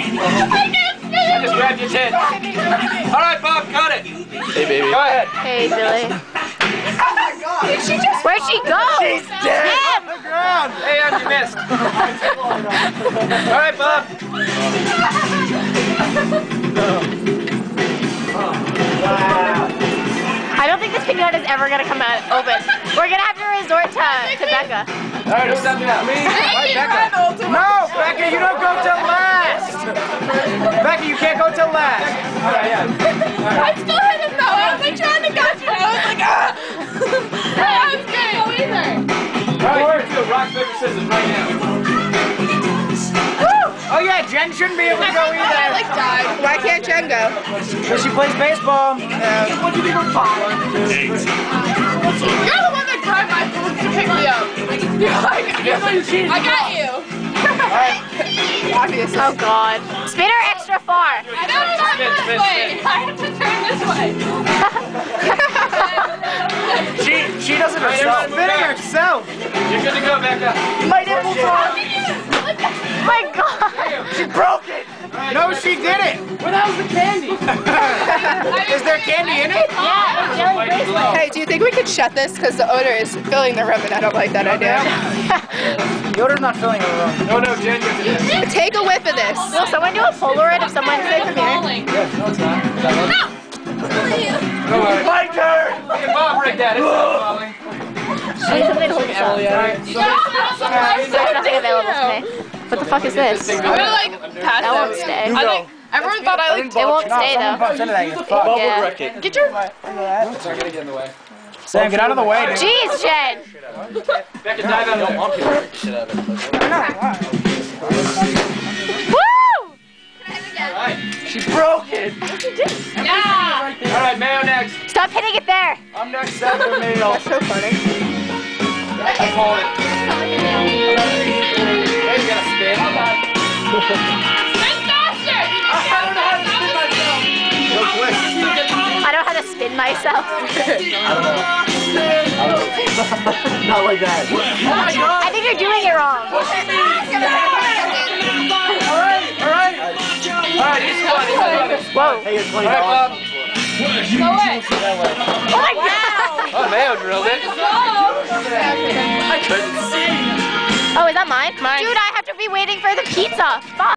I just grabbed your tit. All right, Bob, cut it. Hey, baby. Go ahead. Hey, Billy. Where'd she go? She's dead. Damn. On the ground. Hey, you missed. All right, Bob. I don't think this pinata is ever gonna come out open. We're gonna have to resort to Becca. All right, who's up now? Me. All right, Becca. No, Becca, you don't go till last. Becca, you can't go till last. All right, yeah. I still hit him though. I was like trying to catch it. I was like, ah. That was good. Go either. All right, you do rock, paper, scissors right now. Oh yeah, Jen shouldn't be able to go either. I like died. Why can't Jen go? Because she plays baseball. What do you think of Bob? You're the one that grabbed my boobs to pick me up. I got you. Obviously. Oh God. Spin her extra far. I don't turn this way. I have to turn this way. She doesn't herself. Spinning herself. You're good to go, Becca. My nipples are. My God. She broke it. No, she didn't. Where the hell's the candy? Is there candy in it? Yeah, jelly bracelet. Hey, do you think we could shut this? Because the odor is filling the room and I don't like that idea. The odor's not filling the room. No, Jen, you have to Take a whiff of this. Will someone do a Polaroid of someone say from here? Yes, no, it's not. No! My turn! Look at Bob break that. It's not falling. I need something to hold this up. There's nothing available to me. What the fuck is this? I'm gonna like pass That won't out. stay. I think everyone thought I like. It won't stay though. Bob Yeah. would wreck it. Get your. It's not gonna get in the way. Sam, get out of the way, dude. Jeez, Jen. Becca, dive out of there. Want people to break the shit out of it. Woo! Alright. She broke it. Yeah. Alright, Mayo next. Stop hitting it there. I'm next after Mayo. That's so funny. I called it. Hey, you gotta spin. Spin faster. I don't know how to spin myself. Go quick. I know how to spin myself. Not like that. Oh my God. I think you're doing it wrong. Alright, he's funny. Whoa. Hey, it's $20. Alright, Bob. Go away. Oh my God. Oh, Mayo drilled it. Go. I couldn't see. Oh, is that mine? Dude, I have to be waiting for the pizza. Fuck.